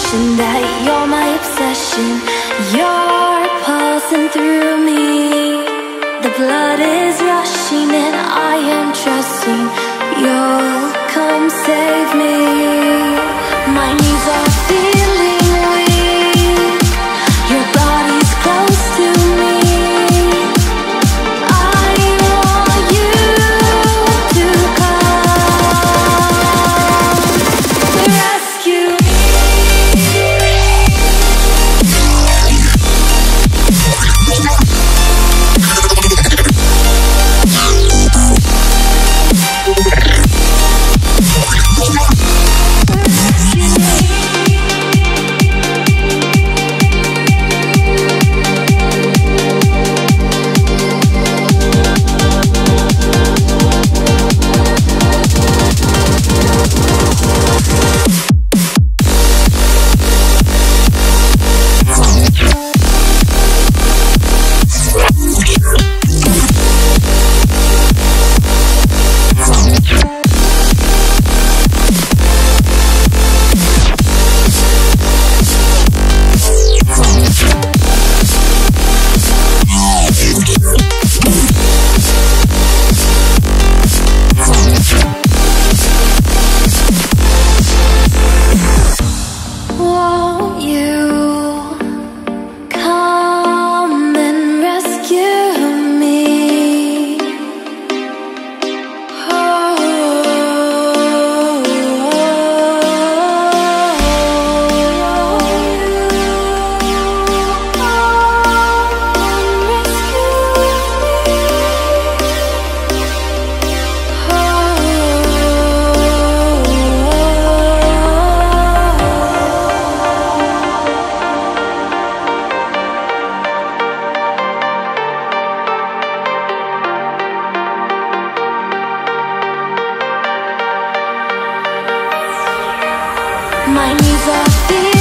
confession that you're my obsession. You're pulsing through me. The blood is rushing and I am trusting you'll come save me. My knees are feeling weak. Your body's close to me. I want you to come rescue me. My knees are feeling